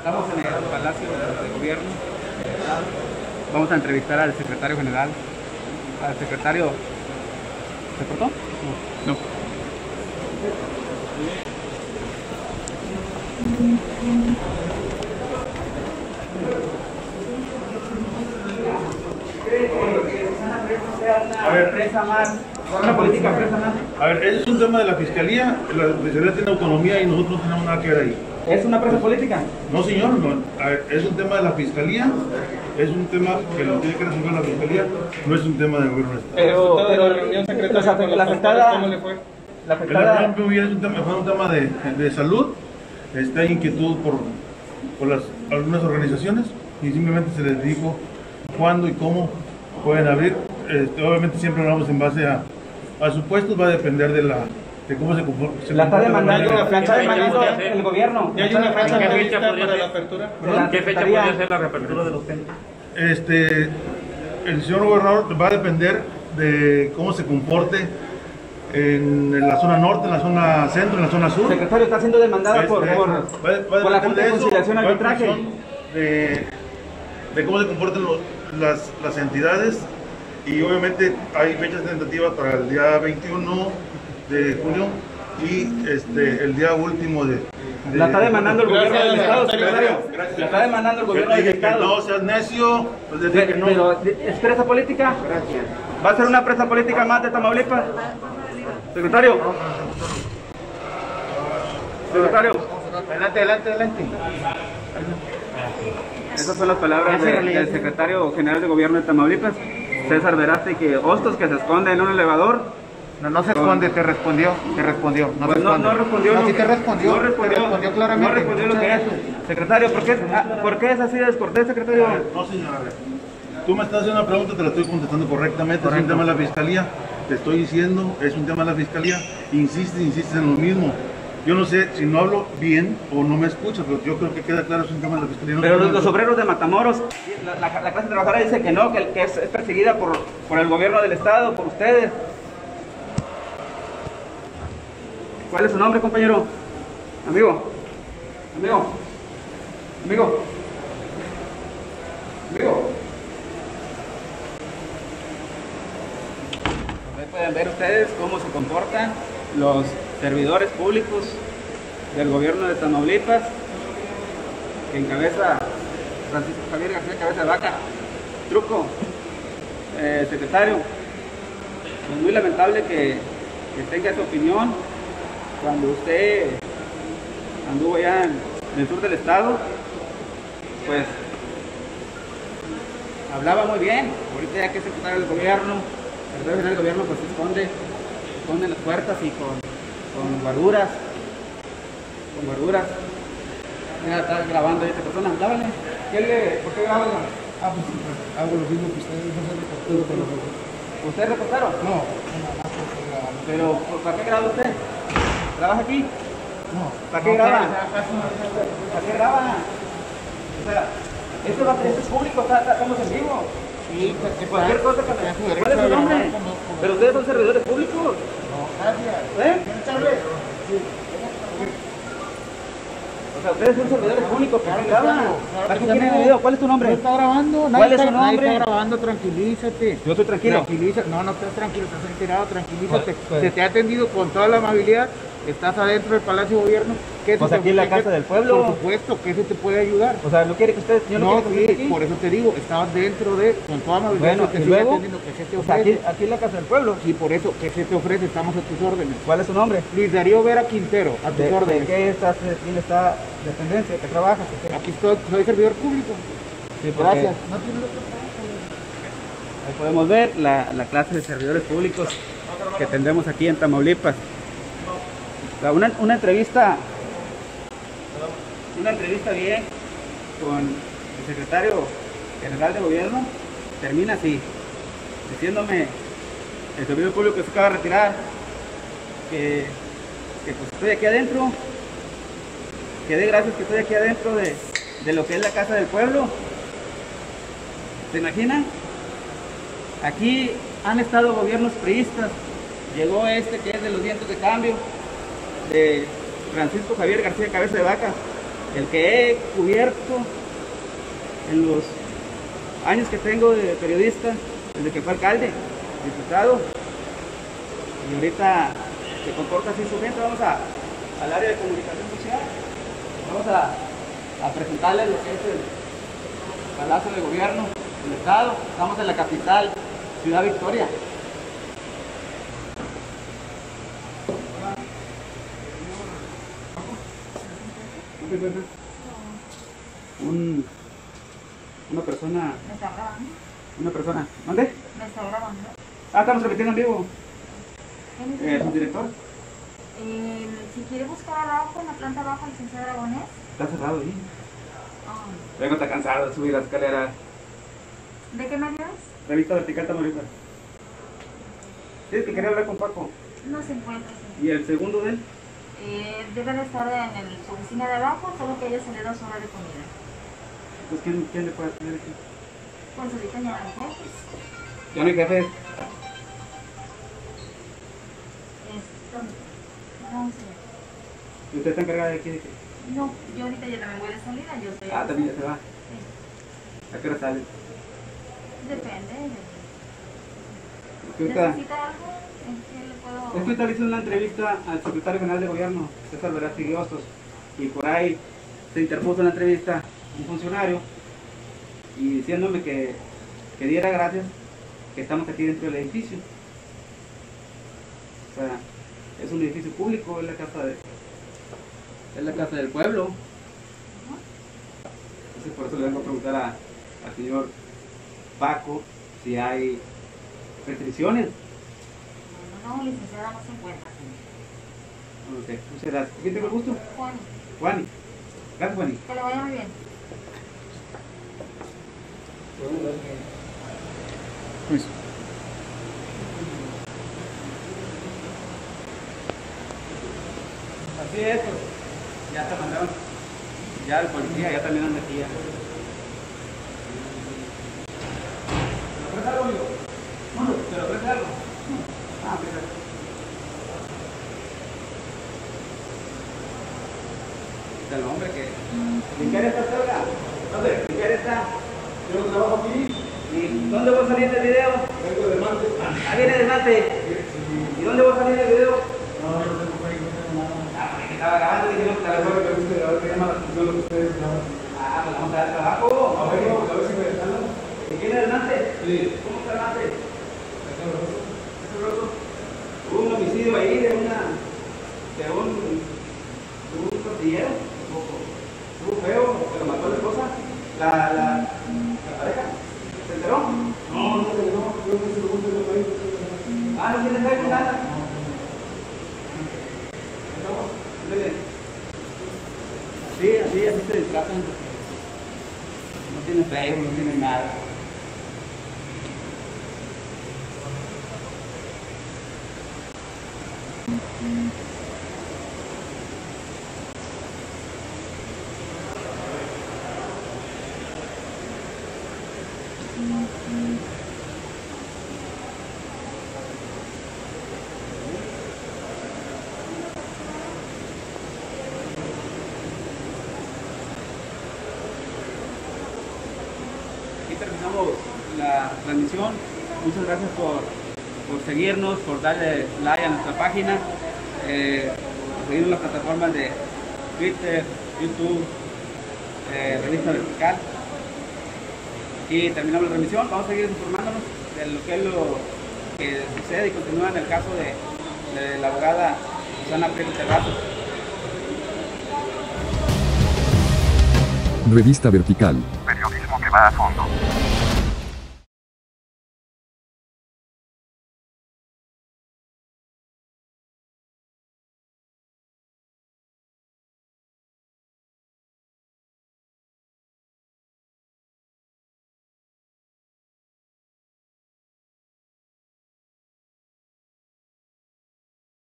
Estamos en el Palacio de Gobierno. Vamos a entrevistar al secretario general. Al secretario. ¿Se cortó? No. A ver, una política presa más. a ver, ese es un tema de la fiscalía. La fiscalía tiene autonomía y nosotros no tenemos nada que ver ahí. ¿Es una presa política? No, señor, no. A ver, es un tema de la fiscalía, es un tema que lo tiene que resolver la fiscalía, no es un tema del gobierno del Estado. Pero la reunión secretaria, la afectada, ¿cómo le fue? La afectada. Fue un tema de salud. Hay inquietud por algunas organizaciones y simplemente se les dijo cuándo y cómo pueden abrir. Obviamente siempre hablamos en base a supuestos, va a depender de cómo se comporta. La está demandando el gobierno. ¿Ya hay una fecha prevista para la apertura? ¿Qué fecha podría ser la reapertura de los centros? El señor gobernador va a depender de cómo se comporte en la zona norte, en la zona centro, en la zona sur. Secretario, está siendo demandada por la Junta de Conciliación y Arbitraje. De cómo se comportan las entidades, y obviamente hay fechas tentativas para el día 21 de junio y el día último de la está demandando el gobierno del Estado, secretario. La está demandando el gobierno del Estado. No seas necio, pues decir que no. Pero, ¿es presa política? Gracias. ¿Va a ser una presa política más de Tamaulipas? Secretario. Secretario. Adelante. Esas son las palabras del secretario general de gobierno de Tamaulipas, César Veraste, que Hostos, que se esconde en un elevador. No se esconde, te respondió. No respondió. No, sí te respondió. No respondió claramente. No respondió lo que es. Secretario, ¿por qué es así de descortés, secretario? No, señora. Tú me estás haciendo una pregunta, te la estoy contestando correctamente. Es un tema de la fiscalía. Te estoy diciendo, es un tema de la fiscalía. Insistes en lo mismo. Yo no sé si no hablo bien o no me escuchas, pero yo creo que queda claro, es un tema de la fiscalía. Pero los obreros de Matamoros, la clase trabajadora dice que no, que es perseguida por el gobierno del Estado, por ustedes. ¿Cuál es su nombre, compañero? Amigo. Pueden ver ustedes cómo se comportan los servidores públicos del gobierno de Tamaulipas, que encabeza Francisco Javier García Cabeza de Vaca. Truco, secretario, es muy lamentable que tenga esa opinión cuando usted anduvo ya en el sur del estado, pues hablaba muy bien. Ahorita ya que es secretario del gobierno, el secretario general del gobierno, pues se esconde en las puertas y con guaruras. Mira, está grabando ahí esta persona. Háblale. ¿Por qué graba? Pues hago lo mismo que ustedes, no soy reportero, pero... ¿Usted es reportero? No, nada más porque grabo. Pero, ¿para qué graba usted? ¿Trabaja aquí? No. ¿Para qué graba? ¿Para qué graba? O sea, esto es público, estamos en vivo. Sí, Cualquier cosa que me... ¿Cuál es su nombre? ¿Pero ustedes son servidores públicos? No, gracias. Sí. O sea, ustedes son servidores públicos, ¿para qué graban? ¿Para qué quieren el video? ¿Cuál es tu nombre? No está grabando, ¿Cuál es su nombre? Nadie está grabando, tranquilízate. Yo estoy tranquilo. Tranquilízate, no estás tranquilo, estás enterado, tranquilízate. Pues. Se te ha atendido con toda la amabilidad, estás adentro del Palacio de Gobierno. Pues aquí en la Casa del Pueblo. Por supuesto, que eso te puede ayudar. O sea, ¿no quiere que ustedes... Yo No, quiero que sí, aquí? por eso te digo, estabas dentro de, con toda amabilidad, Bueno, que y sigue luego, atendiendo, que se te o sea, ofrece. aquí en la Casa del Pueblo. Y por eso, que se te ofrece, estamos a tus órdenes. ¿Cuál es su nombre? Luis Darío Vera Quintero, a tus ¿De órdenes. qué estás, quién está dependencia? ¿Qué trabajas? Aquí estoy, soy servidor público. Sí, porque Gracias. No tienes otro trabajo. ahí podemos ver la clase de servidores públicos que tendremos aquí en Tamaulipas. Una entrevista bien con el secretario general de gobierno termina así, diciéndome el servidor público que se acaba de retirar que pues estoy aquí adentro, que dé gracias que estoy aquí adentro de lo que es la Casa del Pueblo. ¿Se imaginan? Aquí han estado gobiernos priistas. Llegó que es de los vientos de cambio, de Francisco Javier García Cabeza de Vaca. el que he cubierto en los años que tengo de periodista, desde que fue alcalde, diputado, y ahorita se comporta así su gente. Vamos al área de comunicación social, vamos a presentarles lo que es el Palacio de Gobierno del Estado. Estamos en la capital, Ciudad Victoria. Una persona. ¿Me está grabando? Una persona. ¿Dónde? ¿Me está grabando? Estamos repitiendo en vivo. ¿Quién es ¿Su director? Si quiere buscar abajo, en la planta baja, el licenciado Aragonés. Está cerrado ahí. Ah, Vengo, está cansado de subir la escalera. ¿de qué medio es? Revista Vertical Tamaulipas. Sí, es que quería hablar con Paco. No se encuentra, señor. ¿Y el segundo de él? Debe de estar en su oficina de abajo, solo que ella se le da su hora de comida. Pues ¿quién le puede atender aquí? Pues ahorita ya no hay jefes. Ya no hay jefe. No, señor. ¿Y usted está encargada de aquí? ¿De qué? No, yo ahorita ya también voy de salida, yo estoy... También ya se va. Sí. ¿A qué hora sale? Depende. Porque ahorita, ¿Necesita algo? ¿En qué le puedo...? es que ahorita le hice una entrevista al secretario general de gobierno, César Verástegui Hostos, y por ahí se interpuso en la entrevista un funcionario y diciéndome que diera gracias que estamos aquí dentro del edificio. O sea, es un edificio público, es la casa del pueblo. Entonces por eso le vengo a preguntar al señor Paco si hay restricciones. No, licenciada, no se encuentra, señor. Ok, muchas gracias. ¿Quién tengo el gusto? Juan, Juani. Gracias, Juani. que le vaya muy bien. Pues. Así es, pues. Ya te mandaron. Ya el policía, ya también anda aquí. Ya. ¿Te lo ofrece algo, amigo? No, ¿te lo ofrece algo? Ah, mira. El hombre que... ¿En qué área está cerca? ¿Dónde? ¿En qué área está? Yo trabajo aquí, ¿Y dónde va a salir el video? vengo de Marte. Ah, viene de Mate. ¿Y dónde va a salir el video? No, no tengo Facebook, no tengo nada. Ah, porque estaba grabando y dijeron que A estaba ver, grabando. me gusta, a ver, me llama la atención lo que ustedes graban. Ah, pues vamos a dar trabajo. A ver si me dejan. ¿Y quién es el Mate? Sí. ¿Cómo está el Mate? ¿Es roso? Hubo un homicidio ahí de un tortillero. Estuvo feo, pero mató a la esposa. La pareja. ¿Se enteró? No, yo me pregunto en el país. Ah, no tiene Facebook nada. Sí, así se disfrazan. No tiene Facebook, no tiene nada. Aquí terminamos la transmisión. Muchas gracias por seguirnos, por darle like a nuestra página, por seguirnos en las plataformas de Twitter, YouTube, Revista Vertical. Aquí terminamos la transmisión. Vamos a seguir informándonos de lo que sucede y continúa en el caso de la abogada Susana Prieto Terrazas. Revista Vertical. Periodismo que va a fondo.